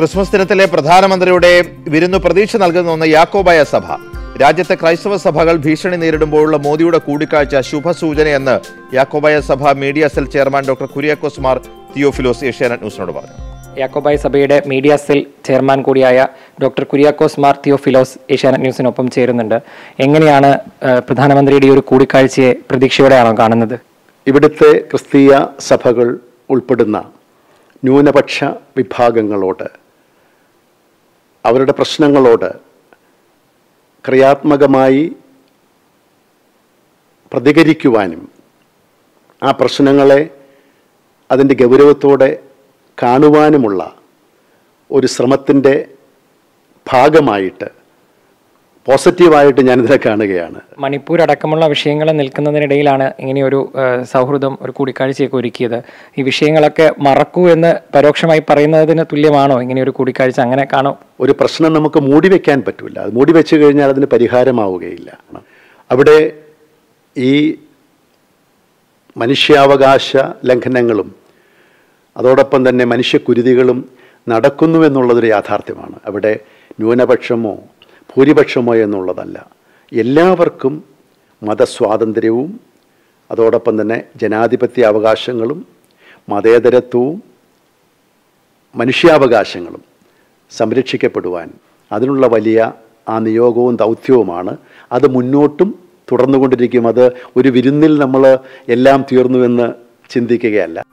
Christmas ദിനത്തിലെ പ്രധാനമന്ത്രിയുടെ വിരുന്നു പ്രതീക്ഷ നൽകുന്ന യാക്കോബായ സഭ. രാജ്യത്തെ ക്രൈസ്തവ സഭകൾ ഭീഷണി നേരിടുമ്പോഴുള്ള മോദിയുടെ കൂടിക്കാഴ്ച ശുഭസൂചനയെന്ന് യാക്കോബായ സഭ media cell chairman doctor Kuriakose Mar Theophilos Asianet ന്യൂസിനോട് പറഞ്ഞു. യാക്കോബായ സഭയുടെ മീഡിയ സെൽ ചെയർമാൻ കൂടിയായ ഡോക്ടർ കുര്യാക്കോസ് മാർ തിയോഫിലോസ് ഏഷ്യാനെറ്റ് ന്യൂസിനൊപ്പം ചേരുന്നുണ്ട്. എങ്ങനെയാണ് പ്രധാനമന്ത്രിയുടെ ഒരു കൂടിക്കാഴ്ചയെ പ്രതീക്ഷയോടെയാണോ കാണുന്നത്? ഇവിടുത്തെ ക്രിസ്തീയ സഭകൾ ഉൾപ്പെടുന്ന ന്യൂനപക്ഷ വിഭാഗങ്ങളോട്, അവരുടെ പ്രശ്നങ്ങളോട് ക്രിയാത്മകമായി പ്രതികരിക്കുവാനും ആ പ്രശ്നങ്ങളെ അതിൻ്റെ ഗൗരവത്തോടെ കാണുവാനുമുള്ള ഒരു ശ്രമത്തിൻ്റെ ഭാഗമായിട്ട് പോസിറ്റീവായിട്ട് ഞാനിതിനെ കാണുകയാണ്. മണിപ്പൂർ അടക്കമുള്ള വിഷയങ്ങൾ നിൽക്കുന്നതിനിടയിലാണ് ഇങ്ങനെയൊരു സൗഹൃദം, ഒരു കൂടിക്കാഴ്ചയൊക്കെ ഒരുക്കിയത്. ഈ വിഷയങ്ങളൊക്കെ മറക്കൂ എന്ന് പരോക്ഷമായി പറയുന്നതിന് തുല്യമാണോ ഇങ്ങനെയൊരു കൂടിക്കാഴ്ച? അങ്ങനെ കാണോ? ഒരു പ്രശ്നം നമുക്ക് മൂടി വയ്ക്കാൻ പറ്റില്ല. അത് മൂടി വെച്ച് കഴിഞ്ഞാൽ അതിന് പരിഹാരമാവുകയില്ല. അവിടെ ഈ മനുഷ്യാവകാശ ലംഘനങ്ങളും അതോടൊപ്പം തന്നെ മനുഷ്യക്കുരുതികളും നടക്കുന്നുവെന്നുള്ളതൊരു യാഥാർത്ഥ്യമാണ്. അവിടെ ന്യൂനപക്ഷമോ ഭൂരിപക്ഷമോ എന്നുള്ളതല്ല. എല്ലാവർക്കും മതസ്വാതന്ത്ര്യവും അതോടൊപ്പം തന്നെ ജനാധിപത്യ അവകാശങ്ങളും മതേതരത്വവും മനുഷ്യാവകാശങ്ങളും സംരക്ഷിക്കപ്പെടുവാൻ അതിനുള്ള വലിയ ആ നിയോഗവും ദൗത്യവുമാണ്. അത് മുന്നോട്ടും തുടർന്നുകൊണ്ടിരിക്കും. അത് ഒരു വിരുന്നിൽ നമ്മൾ എല്ലാം തീർന്നുവെന്ന് ചിന്തിക്കുകയല്ല.